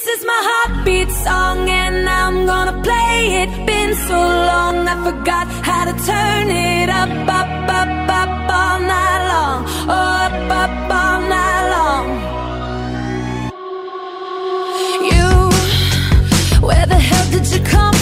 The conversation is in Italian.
is my heartbeat song and I'm gonna play it. Been so long I forgot how to turn it up, up, up, up all night long. Oh, up, up all night long. You, where the hell did you come